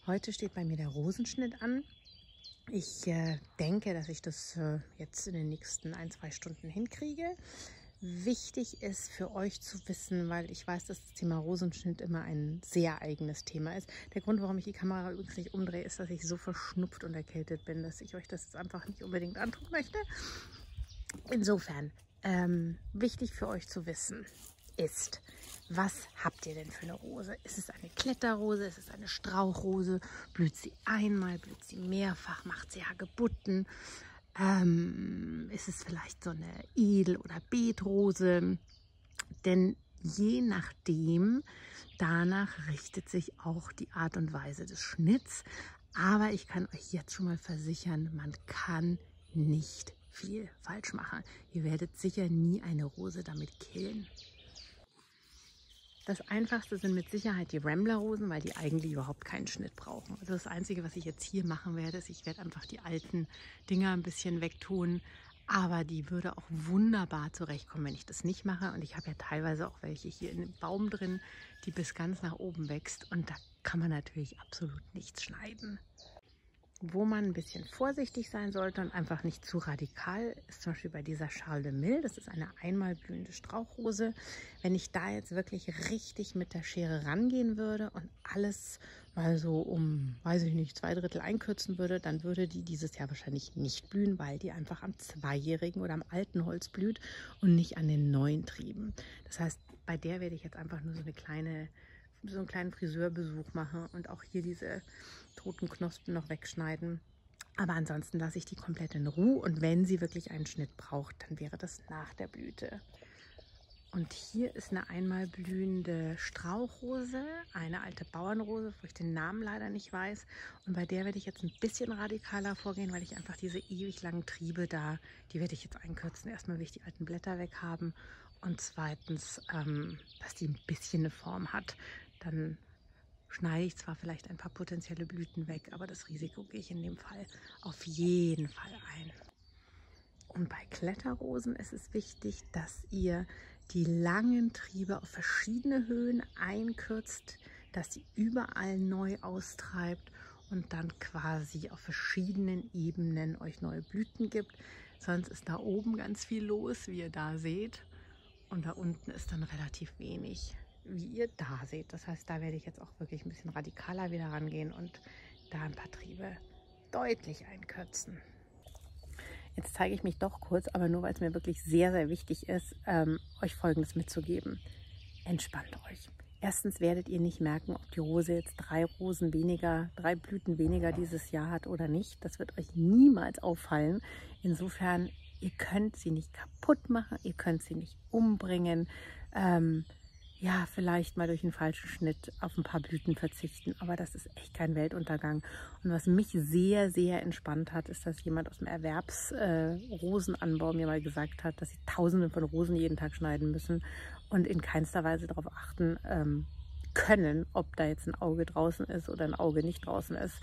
Heute steht bei mir der Rosenschnitt an. Ich denke, dass ich das jetzt in den nächsten 1-2 Stunden hinkriege. Wichtig ist für euch zu wissen, weil ich weiß, dass das Thema Rosenschnitt immer ein sehr eigenes Thema ist. Der Grund, warum ich die Kamera übrigens nicht umdrehe, ist, dass ich so verschnupft und erkältet bin, dass ich euch das jetzt einfach nicht unbedingt antun möchte. Insofern, wichtig für euch zu wissen ist, was habt ihr denn für eine Rose? Ist es eine Kletterrose? Ist es eine Strauchrose? Blüht sie einmal? Blüht sie mehrfach? Macht sie Hagebutten? Ist es vielleicht so eine Edel- oder Beetrose? Denn je nachdem, danach richtet sich auch die Art und Weise des Schnitts. Aber ich kann euch jetzt schon mal versichern, man kann nicht viel falsch machen. Ihr werdet sicher nie eine Rose damit killen. Das Einfachste sind mit Sicherheit die Rambler-Rosen, weil die eigentlich überhaupt keinen Schnitt brauchen. Also das Einzige, was ich jetzt hier machen werde, ist, ich werde einfach die alten Dinger ein bisschen wegtun. Aber die würde auch wunderbar zurechtkommen, wenn ich das nicht mache. Und ich habe ja teilweise auch welche hier in dem Baum drin, die bis ganz nach oben wächst. Und da kann man natürlich absolut nichts schneiden. Wo man ein bisschen vorsichtig sein sollte und einfach nicht zu radikal, ist zum Beispiel bei dieser Charles de Mille. Das ist eine einmal blühende Strauchrose. Wenn ich da jetzt wirklich richtig mit der Schere rangehen würde und alles mal so um, weiß ich nicht, 2/3 einkürzen würde, dann würde die dieses Jahr wahrscheinlich nicht blühen, weil die einfach am zweijährigen oder am alten Holz blüht und nicht an den neuen Trieben. Das heißt, bei der werde ich jetzt einfach nur so einen kleinen Friseurbesuch machen und auch hier diese toten Knospen noch wegschneiden. Aber ansonsten lasse ich die komplett in Ruhe und wenn sie wirklich einen Schnitt braucht, dann wäre das nach der Blüte. Und hier ist eine einmal blühende Strauchrose, eine alte Bauernrose, wo ich den Namen leider nicht weiß. Und bei der werde ich jetzt ein bisschen radikaler vorgehen, weil ich einfach diese ewig langen Triebe da, die werde ich jetzt einkürzen. Erstmal will ich die alten Blätter weghaben und zweitens, dass die ein bisschen eine Form hat. Dann schneide ich zwar vielleicht ein paar potenzielle Blüten weg, aber das Risiko gehe ich in dem Fall auf jeden Fall ein. Und bei Kletterrosen ist es wichtig, dass ihr die langen Triebe auf verschiedene Höhen einkürzt, dass sie überall neu austreibt und dann quasi auf verschiedenen Ebenen euch neue Blüten gibt. Sonst ist da oben ganz viel los, wie ihr da seht. Und da unten ist dann relativ wenig, wie ihr da seht. Das heißt, da werde ich jetzt auch wirklich ein bisschen radikaler wieder rangehen und da ein paar Triebe deutlich einkürzen. Jetzt zeige ich mich doch kurz, aber nur weil es mir wirklich sehr, sehr wichtig ist, euch Folgendes mitzugeben. Entspannt euch. Erstens werdet ihr nicht merken, ob die Rose jetzt 3 Blüten weniger dieses Jahr hat oder nicht. Das wird euch niemals auffallen. Insofern, ihr könnt sie nicht kaputt machen, ihr könnt sie nicht umbringen. Ja, vielleicht mal durch einen falschen Schnitt auf ein paar Blüten verzichten, aber das ist echt kein Weltuntergang. Und was mich sehr, sehr entspannt hat, ist, dass jemand aus dem Erwerbsrosenanbau mir mal gesagt hat, dass sie Tausende von Rosen jeden Tag schneiden müssen und in keinster Weise darauf achten können, ob da jetzt ein Auge draußen ist oder ein Auge nicht draußen ist.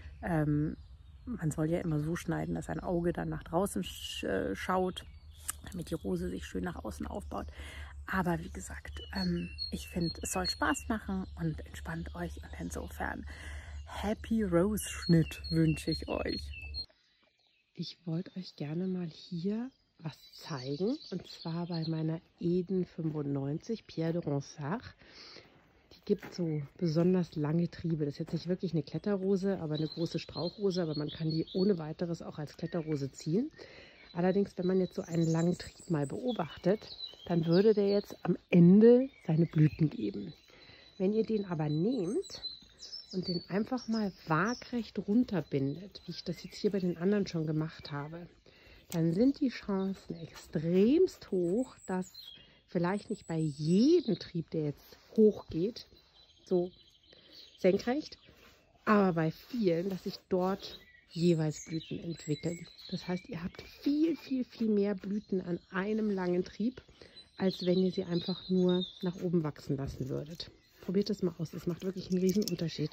Man soll ja immer so schneiden, dass ein Auge dann nach draußen schaut, damit die Rose sich schön nach außen aufbaut. Aber wie gesagt, ich finde, es soll Spaß machen und entspannt euch. Und insofern, Happy Rose Schnitt wünsche ich euch. Ich wollte euch gerne mal hier was zeigen. Und zwar bei meiner Eden 95, Pierre de Ronsard. Die gibt so besonders lange Triebe. Das ist jetzt nicht wirklich eine Kletterrose, aber eine große Strauchrose. Aber man kann die ohne weiteres auch als Kletterrose ziehen. Allerdings, wenn man jetzt so einen langen Trieb mal beobachtet, dann würde der jetzt am Ende seine Blüten geben. Wenn ihr den aber nehmt und den einfach mal waagrecht runterbindet, wie ich das jetzt hier bei den anderen schon gemacht habe, dann sind die Chancen extremst hoch, dass vielleicht nicht bei jedem Trieb, der jetzt hochgeht, so senkrecht, aber bei vielen, dass sich dort jeweils Blüten entwickeln. Das heißt, ihr habt viel, viel, viel mehr Blüten an einem langen Trieb, als wenn ihr sie einfach nur nach oben wachsen lassen würdet. Probiert das mal aus, das macht wirklich einen riesen Unterschied.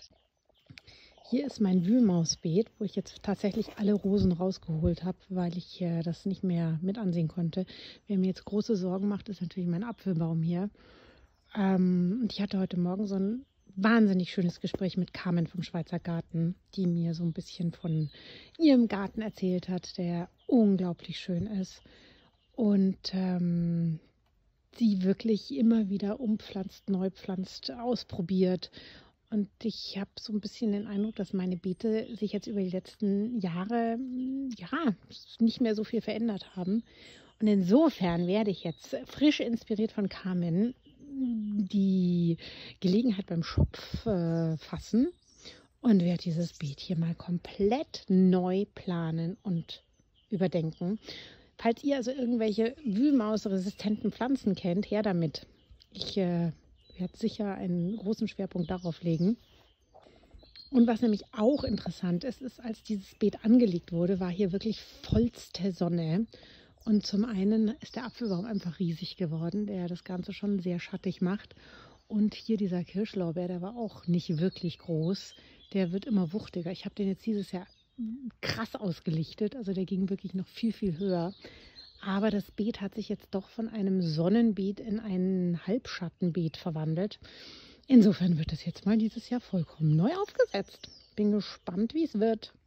Hier ist mein Wühlmausbeet, wo ich jetzt tatsächlich alle Rosen rausgeholt habe, weil ich das nicht mehr mit ansehen konnte. Wer mir jetzt große Sorgen macht, ist natürlich mein Apfelbaum hier. Und ich hatte heute Morgen so einen wahnsinnig schönes Gespräch mit Carmen vom Schweizer Garten, die mir so ein bisschen von ihrem Garten erzählt hat, der unglaublich schön ist. Und sie wirklich immer wieder umpflanzt, neu pflanzt, ausprobiert. Und ich habe so ein bisschen den Eindruck, dass meine Beete sich jetzt über die letzten Jahre ja nicht mehr so viel verändert haben. Und insofern werde ich jetzt frisch inspiriert von Carmen die Gelegenheit beim Schopf fassen und werde dieses Beet hier mal komplett neu planen und überdenken. Falls ihr also irgendwelche wühlmausresistenten Pflanzen kennt, her damit. Ich werde sicher einen großen Schwerpunkt darauf legen. Und was nämlich auch interessant ist, ist, als dieses Beet angelegt wurde, war hier wirklich vollste Sonne. Und zum einen ist der Apfelbaum einfach riesig geworden, der das Ganze schon sehr schattig macht. Und hier dieser Kirschlorbeer, der war auch nicht wirklich groß. Der wird immer wuchtiger. Ich habe den jetzt dieses Jahr krass ausgelichtet. Also der ging wirklich noch viel, viel höher. Aber das Beet hat sich jetzt doch von einem Sonnenbeet in ein Halbschattenbeet verwandelt. Insofern wird es jetzt mal dieses Jahr vollkommen neu aufgesetzt. Bin gespannt, wie es wird.